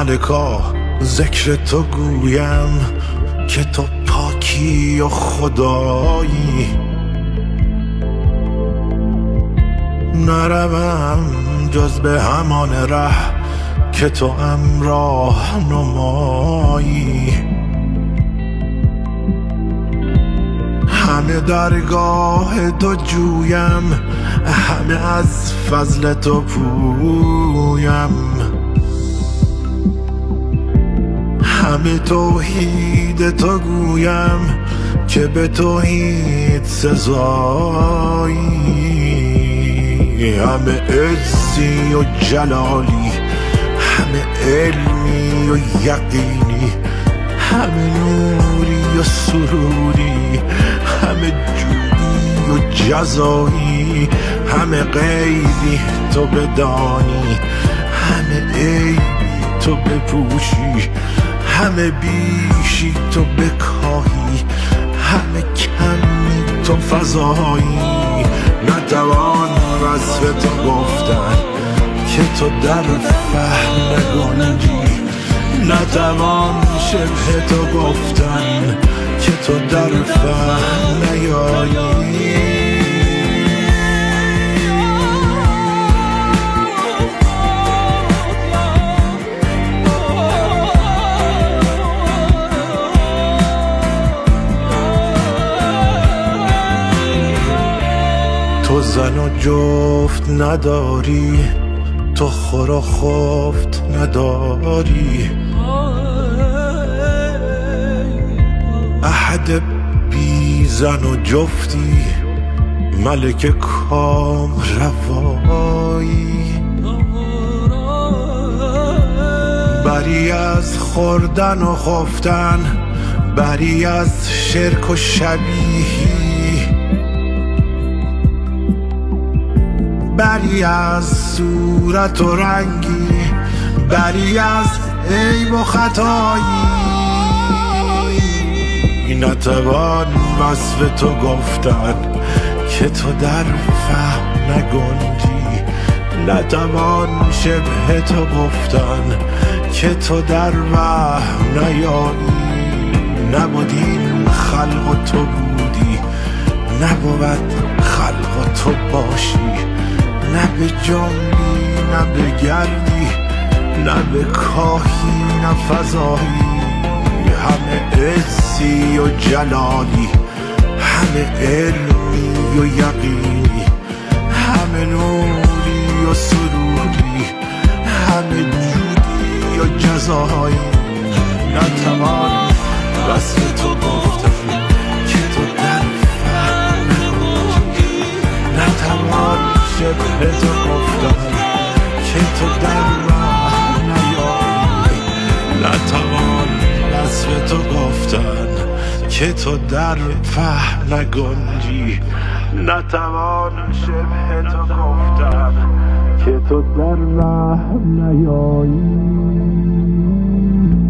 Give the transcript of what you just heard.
مالکا ذکر تو گویم که تو پاکی و خدایی. نروم جز به همان ره که تو همراه نمایی. همه درگاه تو جویم، همه از فضل تو پویم. همه توحید تو گویم که به توحید سزایی. همه عزی و جلالی، همه علمی و یقینی، همه نوری و سروری، همه جودی و جزایی. همه غیبی تو بدانی، همه عیبی تو بپوشی، همه بیشی تو بکاهی، همه کمی تو فضایی. نتوان وصف تو گفتن که تو در فهم نگنجی، نتوان شبه تو گفتن که تو در فهم نیایی. تو زن و جفت نداری، تو خور و خفت نداری، احد بی زن و جفتی، ملک کام روایی. بری از خوردن و خفتن، بری از شرک و شبیهی، بری از صورت و رنگی، بری از عیب و خطایی. نتوان وصف تو گفتن که تو در فهم نگنجی، نتوان شبه تو گفتن که تو در وهم نیایی. نبود این خلق و تو بودی، نبود خلق و تو باشی. نه به جنبی نه به گردی، نه به کاهی نه فضایی. همه عزی و جلالی، همه علمی و یقینی، همه نوری و سروری، همه جودی و جزایی. نتوان وصف تو گفتن که تو در فهم نگنجی، نتوان شبه تو گفتن که تو در راه نیایی. نتوان وصف تو گفتن که تو در فهم نگنجی، نتوان شبه تو گفتن که تو در راه نیایی.